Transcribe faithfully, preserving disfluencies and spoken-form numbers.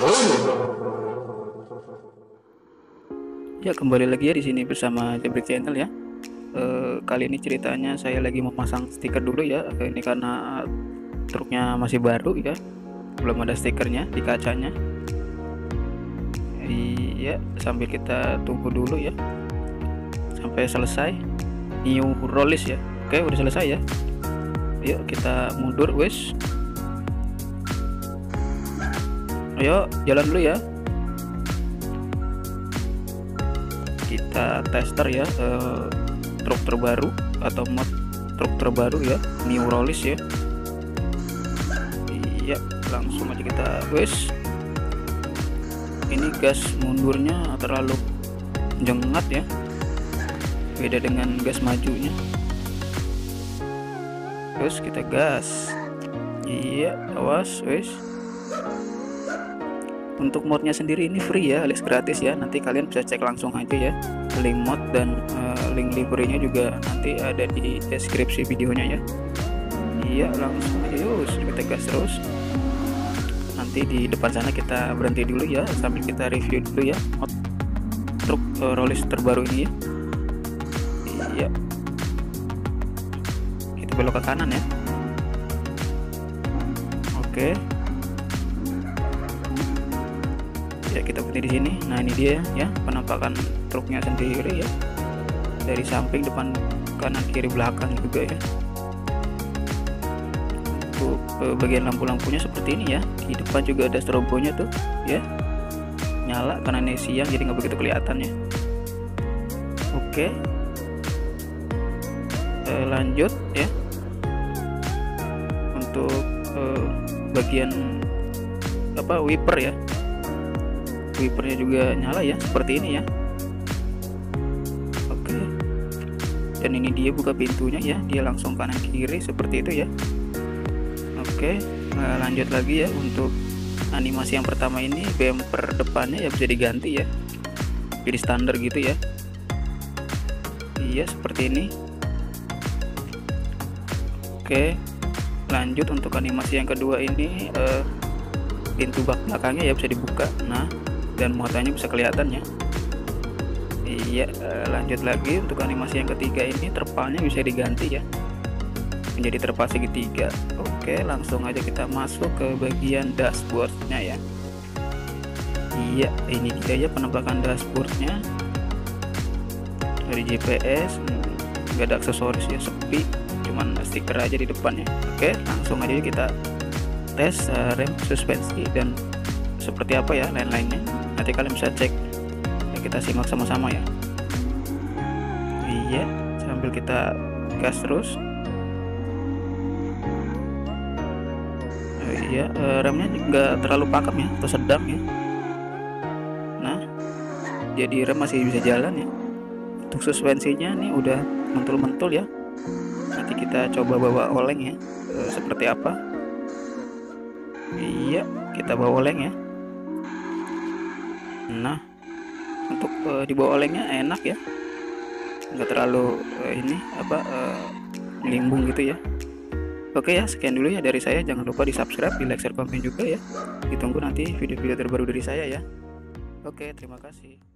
Ya, kembali lagi ya di sini bersama Jebrik Channel ya. E, kali ini ceritanya saya lagi memasang stiker dulu ya. Ini karena truknya masih baru ya, belum ada stikernya di kacanya. Iya, sambil kita tunggu dulu ya sampai selesai new release ya. Oke, udah selesai ya. Yuk kita mundur wes. Ayo jalan dulu ya. Kita tester ya eh, truk terbaru atau mod truk terbaru ya, new release ya. Iya, langsung aja kita wes. Ini gas mundurnya terlalu jengat ya, beda dengan gas majunya. Terus kita gas. Iya, awas wes. Untuk modnya sendiri ini free ya, alias gratis ya. Nanti kalian bisa cek langsung aja ya, link mod dan uh, link library-nya juga nanti ada di deskripsi videonya ya. Iya, langsung aja yuk kita gas terus. Nanti di depan sana kita berhenti dulu ya sambil kita review dulu ya mod truk uh, release terbaru ini ya. Iya, kita belok ke kanan ya. Oke. Ya, kita berhenti di sini. Nah, ini dia ya penampakan truknya sendiri ya, dari samping, depan, kanan, kiri, belakang juga ya. Untuk eh, bagian lampu-lampunya seperti ini ya. Di depan juga ada strobonya tuh ya, nyala karena ini siang jadi nggak begitu kelihatan ya. Oke, eh, lanjut ya. Untuk eh, bagian apa wiper ya, wipernya juga nyala ya seperti ini ya. Oke, dan ini dia buka pintunya ya, dia langsung kanan kiri seperti itu ya. Oke, nah, lanjut lagi ya. Untuk animasi yang pertama ini bumper depannya ya bisa diganti ya, jadi standar gitu ya. Iya, seperti ini. Oke, lanjut untuk animasi yang kedua ini eh, pintu bak belakangnya ya bisa dibuka. Nah, dan muatannya bisa kelihatan ya. Iya, lanjut lagi untuk animasi yang ketiga ini terpalnya bisa diganti ya, menjadi terpal segitiga. Oke, langsung aja kita masuk ke bagian dashboardnya ya. Iya, ini dia ya penampakan dashboardnya. Dari G P S nggak ada aksesoris ya, sepi, cuman stiker aja di depannya. Oke, langsung aja kita tes uh, rem, suspensi, dan seperti apa ya lain-lainnya. Nanti kalian bisa cek ya, kita simak sama-sama ya. Iya, sambil kita gas terus. Oh, iya, eh, remnya nggak terlalu pakem ya, atau sedang ya. Nah, jadi rem masih bisa jalan ya. Untuk suspensinya nih udah mentul-mentul ya. Nanti kita coba bawa oleng ya, eh, seperti apa. Iya, kita bawa oleng ya. Nah, untuk uh, dibawa olengnya enak ya, nggak terlalu uh, ini apa uh, limbung gitu ya. Oke ya, sekian dulu ya dari saya. Jangan lupa di subscribe, di like, share, komen juga ya. Ditunggu nanti video-video terbaru dari saya ya. Oke, terima kasih.